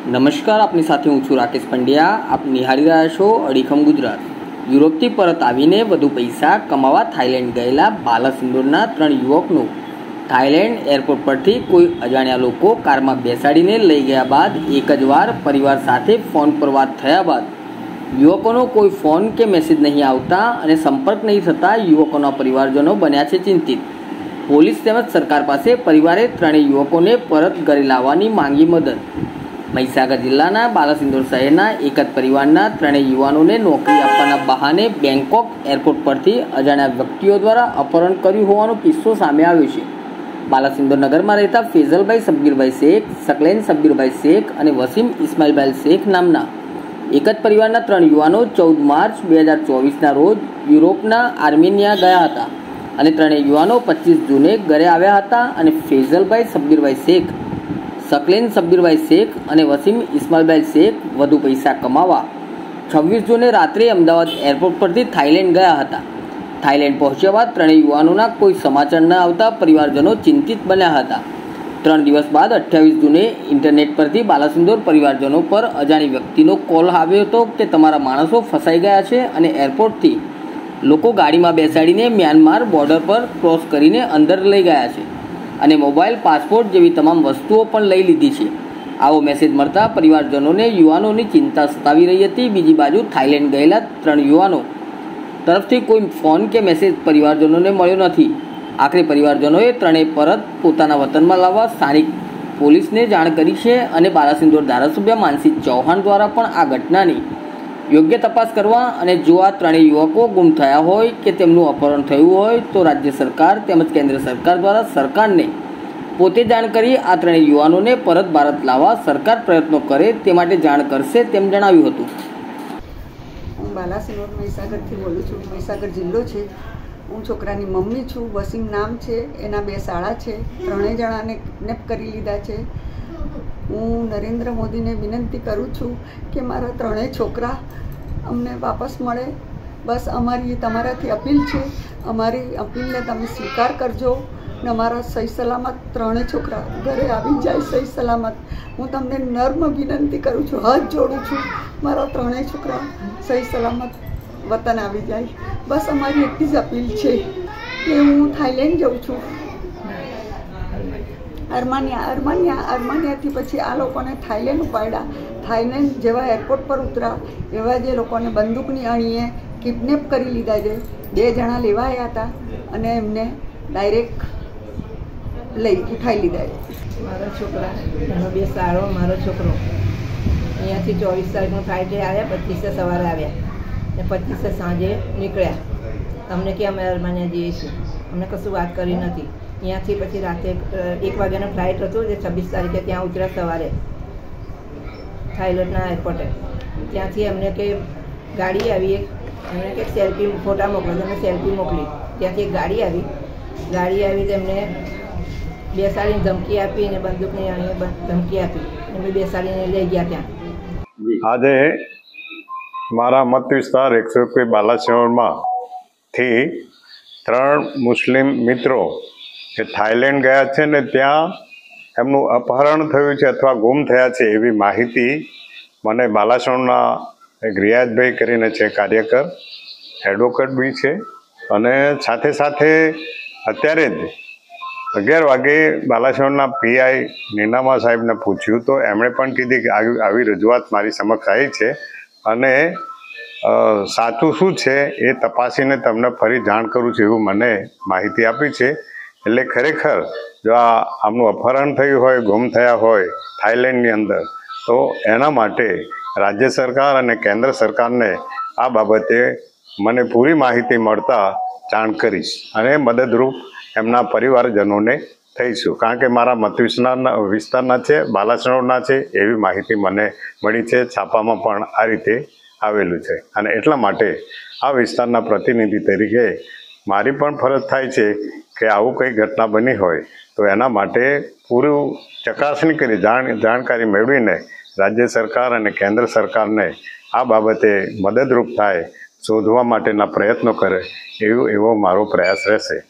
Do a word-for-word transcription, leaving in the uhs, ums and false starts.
નમસ્કાર, આપની સાથે હું છું રાકેશ પંડ્યા. આપ નિહાળી રહ્યા છો અડીખમ ગુજરાત. યુરોપથી પરત આવીને વધુ પૈસા કમાવા થાઇલેન્ડ ગયેલા બાલાસિનોરના ત્રણ યુવકનું થાઇલેન્ડ એરપોર્ટ પરથી કોઈ અજાણ્યા લોકો કારમાં બેસાડીને લઈ ગયા બાદ એક જ વાર પરિવાર સાથે ફોન પર વાત થયા બાદ યુવકોનો કોઈ ફોન કે મેસેજ નહીં આવતા અને સંપર્ક નહીં થતાં યુવકોના પરિવારજનો બન્યા છે ચિંતિત. પોલીસ તેમજ સરકાર પાસે પરિવારે ત્રણેય યુવકોને પરત ઘરે લાવવાની માંગી મદદ. મહીસાગર જિલ્લાના બાલાસિનોર શહેરના એક જ પરિવારના ત્રણેય યુવાનોને નોકરી આપવાના બહાને બેંકોક એરપોર્ટ પરથી અજાણ્યા વ્યક્તિઓ દ્વારા અપહરણ કર્યું હોવાનો કિસ્સો સામે આવ્યો છે. બાલાસિનોર નગરમાં રહેતા ફેઝલભાઈ સબ્બીરભાઈ શેખ, સકલેન સબ્બીરભાઈ શેખ અને વસીમ ઇસ્માઇલભાઈ શેખ નામના એક જ પરિવારના ત્રણ યુવાનો ચૌદ માર્ચ બે હજાર ચોવીસના રોજ યુરોપના આર્મેનિયા ગયા હતા અને ત્રણેય યુવાનો પચીસ જૂને ઘરે આવ્યા હતા અને ફેઝલભાઈ સબ્બીરભાઈ શેખ, સકલેન સબ્બીરભાઈ શેખ અને વસીમ ઇસ્માઇલભાઈ શેખ વધુ પૈસા કમાવા છવ્વીસ જૂને રાત્રે અમદાવાદ એરપોર્ટ પરથી થાઇલેન્ડ ગયા હતા. થાઇલેન્ડ પહોંચ્યા બાદ ત્રણેય યુવાનોના કોઈ સમાચાર ન આવતા પરિવારજનો ચિંતિત બન્યા હતા. ત્રણ દિવસ બાદ અઠ્યાવીસ જૂને ઇન્ટરનેટ પરથી બાલાસિનોર પરિવારજનો પર અજાણી વ્યક્તિનો કોલ આવ્યો હતો કે તમારા માણસો ફસાઈ ગયા છે અને એરપોર્ટથી લોકો ગાડીમાં બેસાડીને મ્યાનમાર બોર્ડર પર ક્રોસ કરીને અંદર લઈ ગયા છે અને મોબાઈલ, પાસપોર્ટ જેવી તમામ વસ્તુઓ પણ લઈ લીધી છે. આવો મેસેજ મળતા પરિવારજનોને યુવાનોની ચિંતા સતાવી રહી હતી. બીજી બાજુ થાઇલેન્ડ ગયેલા ત્રણ યુવાનો તરફથી કોઈ ફોન કે મેસેજ પરિવારજનોને મળ્યો નથી. આખરે પરિવારજનોએ ત્રણેય પરત પોતાના વતનમાં લાવવા સ્થાનિક પોલીસને જાણ કરી છે અને બાલાસિનોર ધારાસભ્ય માનસી ચૌહાણ દ્વારા પણ આ ઘટનાની યોગ્ય તપાસ કરવા અને જો આ ત્રણેય યુવકો ગુમ થયા હોય કે તેમનું અપહરણ થયું હોય તો રાજ્ય સરકાર તેમજ કેન્દ્ર સરકાર દ્વારા સરકારને પોતે જાણ કરી આ ત્રણેય યુવાનોને પરત ભારત લાવવા સરકાર પ્રયત્નો કરે તે માટે જાણ કરશે તેમ જણાવ્યું હતું. હું બાલાસિનોર મહીસાગરથી બોલું છું. મહીસાગર જિલ્લો છે. હું છોકરાની મમ્મી છું. વસીમ નામ છે. એના બે શાળા છે. ત્રણેય જણાને કિડનેપ કરી લીધા છે. હું નરેન્દ્ર મોદીને વિનંતી કરું છું કે મારા ત્રણેય છોકરા અમને વાપસ મળે. બસ અમારી તમારાથી અપીલ છે. અમારી અપીલને તમે સ્વીકાર કરજો ને અમારા સહી સલામત ત્રણેય છોકરા ઘરે આવી જાય સહી સલામત. હું તમને નર્મ વિનંતી કરું છું, હાથ જોડું છું, મારા ત્રણેય છોકરા સહી સલામત વતન આવી જાય. બસ અમારી એટલી જ અપીલ છે કે હું થાઇલેન્ડ જાઉં છું. અર્માનિયા અર્માનિયા અર્માનિયાથી પછી આ લોકોને થાઇલેન્ડ ઉપાડ્યા. થાઇલેન્ડ જેવા એરપોર્ટ પર ઉતરા એવા જે લોકોને બંદૂકની અણીએ કિડનેપ કરી લીધા છે. બે જણા લેવાયા હતા અને એમને ડાયરેક્ટ લઈ ઉઠાઈ લીધા છે. મારા છોકરા એનો બે સારો મારો છોકરો અહીંયાથી ચોવીસ તારીખનું ફ્લાઇટે આવ્યા, પચીસે સવારે આવ્યા ને પચીસે સાંજે નીકળ્યા. અમને કે અમે અર્માનિયા જઈએ છીએ, અમને કશું વાત કરી નથી. ત્યાંથી પછી રાતે એક વાગ્યાનું ફ્લાઇટ હતું જે છવ્વીસ તારીખે ત્યાં ઉતર્યા સવારે થાઇલેન્ડના એરપોર્ટે. ત્યાંથી અમને કે ગાડી આવી, એક એમને કે સેલ્ફી ફોટા મોકલો, તો અમે સેલ્ફી મોકલી. ત્યાંથી એક ગાડી આવી ગાડી આવી તેમને બેસાડીને ધમકી આપી અને બંદૂકની અણીએ ધમકી આપી એમને બેસાડીને લઈ ગયા ત્યાં. આજે મારા મત વિસ્તાર એકસો એક બાલાસિનોરમાંથી ત્રણ મુસ્લિમ મિત્રો એ થાઇલેન્ડ ગયા છે ને ત્યાં એમનું અપહરણ થયું છે અથવા ગુમ થયા છે એવી માહિતી મને બાલાસિનોરના એક રિયાઝભાઈ કરીને છે કાર્યકર, એડવોકેટ બી છે અને સાથે સાથે અત્યારે જ અગિયાર વાગે બાલાસિનોરના પીઆઈ નીનામા સાહેબને પૂછ્યું તો એમણે પણ કીધી કે આવી આવી રજૂઆત મારી સમક્ષ આવી છે અને સાચું શું છે એ તપાસીને તમને ફરી જાણ કરું છું એવું મને માહિતી આપી છે. એટલે ખરેખર જો આ આમનું અપહરણ થયું હોય, ગુમ થયા હોય થાઇલેન્ડની અંદર, તો એના માટે રાજ્ય સરકાર અને કેન્દ્ર સરકારને આ બાબતે મને પૂરી માહિતી મળતા જાણ કરીશ અને મદદરૂપ એમના પરિવારજનોને થઈશું. કારણ કે મારા મત વિસ્તારના વિસ્તારના છે, બાલાસિનોરના છે એવી માહિતી મને મળી છે. છાપામાં પણ આ રીતે આવેલું છે અને એટલા માટે આ વિસ્તારના પ્રતિનિધિ તરીકે મારી પણ ફરજ થાય છે કે આવું કંઈ ઘટના બની હોય તો એના માટે પૂરું ચકાસણી કરી જાણ જાણકારી મેળવીને રાજ્ય સરકાર અને કેન્દ્ર સરકારને આ બાબતે મદદરૂપ થાય, શોધવા માટેના પ્રયત્નો કરે એવું એવો મારો પ્રયાસ રહેશે.